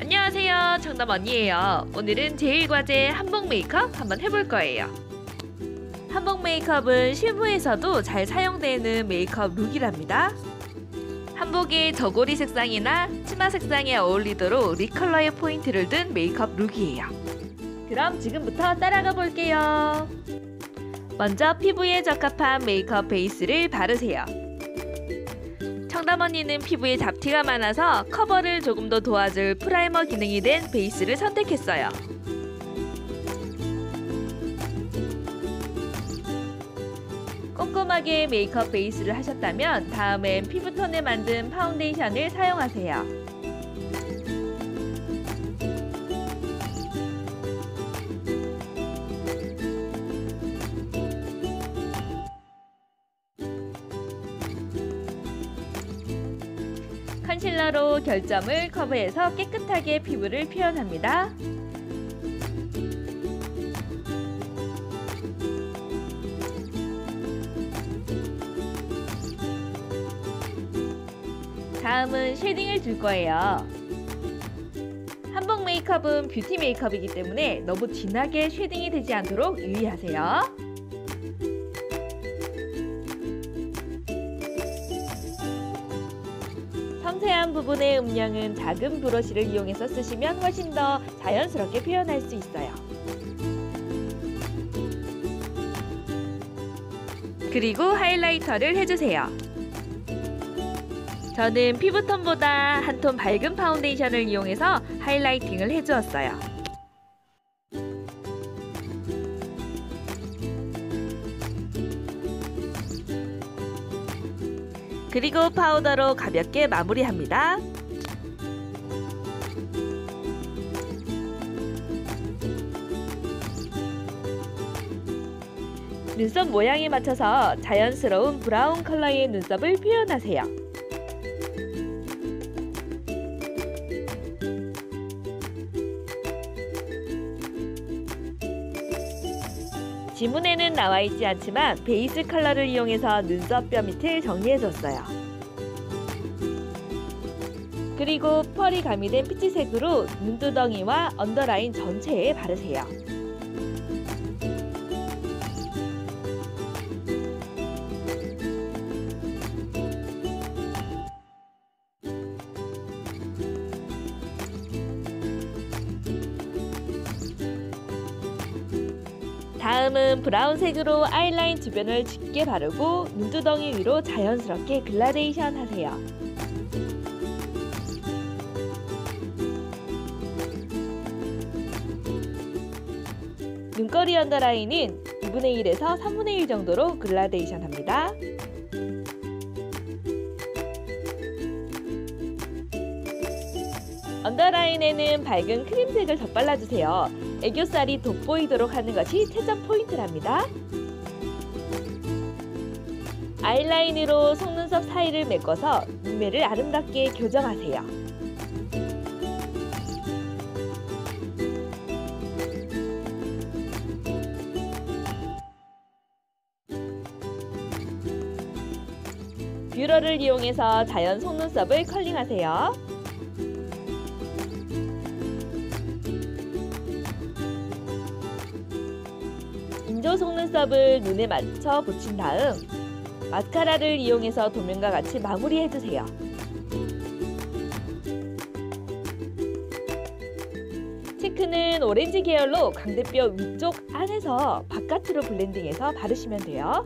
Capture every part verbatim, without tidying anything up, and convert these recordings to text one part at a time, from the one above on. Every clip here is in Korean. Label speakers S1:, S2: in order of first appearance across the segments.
S1: 안녕하세요, 청담 언니예요. 오늘은 제일 과제 한복 메이크업 한번 해볼 거예요. 한복 메이크업은 실무에서도 잘 사용되는 메이크업 룩이랍니다. 한복의 저고리 색상이나 치마 색상에 어울리도록 립컬러의 포인트를 둔 메이크업 룩이에요. 그럼 지금부터 따라가 볼게요. 먼저 피부에 적합한 메이크업 베이스를 바르세요. 청담 언니는 피부에 잡티가 많아서 커버를 조금 더 도와줄 프라이머 기능이 된 베이스를 선택했어요. 꼼꼼하게 메이크업 베이스를 하셨다면 다음엔 피부톤에 만든 파운데이션을 사용하세요. 컨실러로 결점을 커버해서 깨끗하게 피부를 표현합니다. 다음은 쉐딩을 줄 거예요. 한복 메이크업은 뷰티 메이크업이기 때문에 너무 진하게 쉐딩이 되지 않도록 유의하세요. 섬세한 부분의 음영은 작은 브러쉬를 이용해서 쓰시면 훨씬 더 자연스럽게 표현할 수 있어요. 그리고 하이라이터를 해주세요. 저는 피부톤보다 한 톤 밝은 파운데이션을 이용해서 하이라이팅을 해주었어요. 그리고 파우더로 가볍게 마무리합니다. 눈썹 모양에 맞춰서 자연스러운 브라운 컬러의 눈썹을 표현하세요. 지문에는 나와 있지 않지만 베이스 컬러를 이용해서 눈썹 뼈 밑을 정리해줬어요. 그리고 펄이 가미된 피치색으로 눈두덩이와 언더라인 전체에 바르세요. 다음은 브라운색으로 아이라인 주변을 짙게 바르고 눈두덩이 위로 자연스럽게 글라데이션 하세요. 눈꺼리 언더라인은 이분의 일에서 삼분의 일 정도로 글라데이션 합니다. 언더라인에는 밝은 크림색을 덧발라주세요. 애교살이 돋보이도록 하는 것이 최종 포인트랍니다. 아이라인으로 속눈썹 사이를 메꿔서 눈매를 아름답게 교정하세요. 뷰러를 이용해서 자연 속눈썹을 컬링하세요. 인조 속눈썹을 눈에 맞춰 붙인 다음 마스카라를 이용해서 도면과 같이 마무리해주세요. 체크는 오렌지 계열로 광대뼈 위쪽 안에서 바깥으로 블렌딩해서 바르시면 돼요.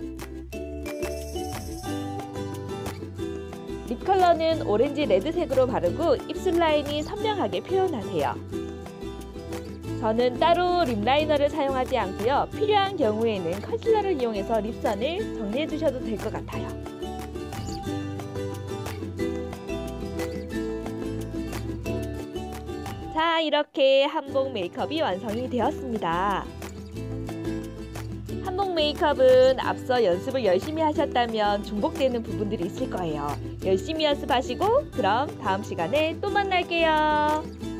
S1: 립 컬러는 오렌지 레드색으로 바르고 입술 라인이 선명하게 표현하세요. 저는 따로 립 라이너를 사용하지 않고요. 필요한 경우에는 컨실러를 이용해서 립선을 정리해 주셔도 될 것 같아요. 자, 이렇게 한복 메이크업이 완성이 되었습니다. 한복 메이크업은 앞서 연습을 열심히 하셨다면 중복되는 부분들이 있을 거예요. 열심히 연습하시고 그럼 다음 시간에 또 만날게요.